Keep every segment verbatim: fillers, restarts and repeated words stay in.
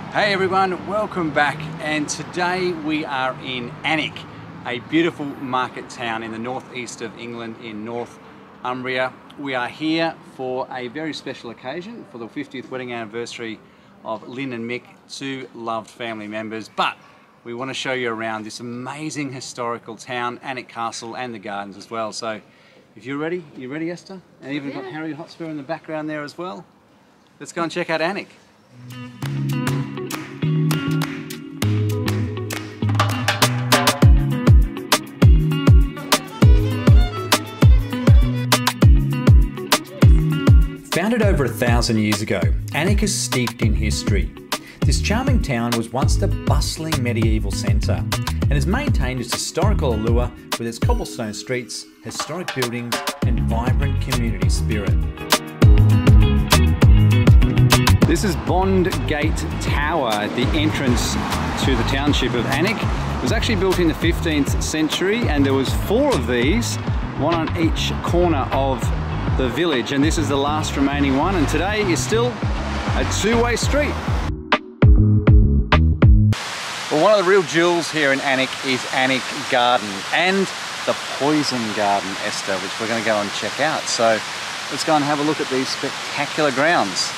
Hey everyone, welcome back, and today we are in Alnwick, a beautiful market town in the northeast of England in Northumbria. We are here for a very special occasion for the fiftieth wedding anniversary of Lynn and Mick, two loved family members, but we want to show you around this amazing historical town, Alnwick Castle and the gardens as well. So if you're ready, you ready Esther? And even yeah. got Harry Hotspur in the background there as well. Let's go and check out Alnwick. Founded over a thousand years ago, Alnwick is steeped in history. This charming town was once the bustling medieval centre and has maintained its historical allure with its cobblestone streets, historic buildings and vibrant community spirit. This is Bond Gate Tower at the entrance to the township of Alnwick. It was actually built in the fifteenth century and there was four of these, one on each corner of the village, and this is the last remaining one, and today is still a two-way street. Well, one of the real jewels here in Alnwick is Alnwick Garden and the Poison Garden, Esther, which we're going to go and check out. So let's go and have a look at these spectacular grounds.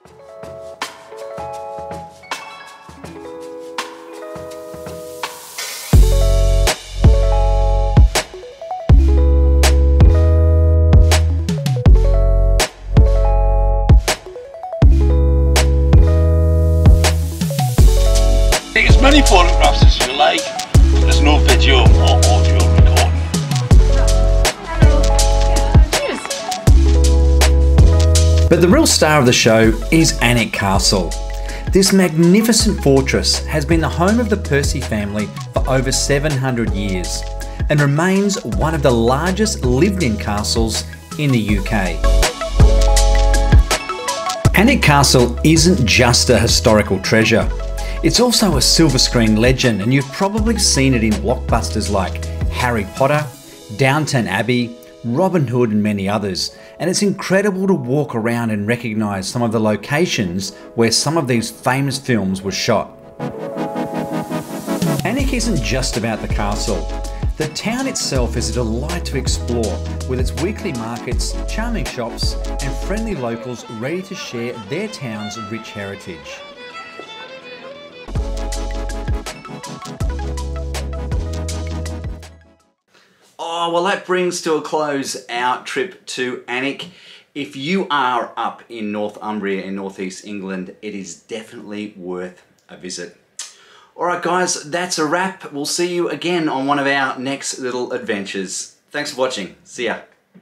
Take as many photographs as you like, but there's no video or audio recording. But the real star of the show is Alnwick Castle. This magnificent fortress has been the home of the Percy family for over seven hundred years and remains one of the largest lived-in castles in the U K. Alnwick Castle isn't just a historical treasure. It's also a silver screen legend, and you've probably seen it in blockbusters like Harry Potter, Downton Abbey, Robin Hood and many others. And it's incredible to walk around and recognise some of the locations where some of these famous films were shot. Alnwick isn't just about the castle. The town itself is a delight to explore, with its weekly markets, charming shops and friendly locals ready to share their town's rich heritage. Oh, well, that brings to a close our trip to Alnwick. If you are up in Northumbria in northeast England, it is definitely worth a visit. Alright guys, that's a wrap. We'll see you again on one of our next little adventures. Thanks for watching. See ya.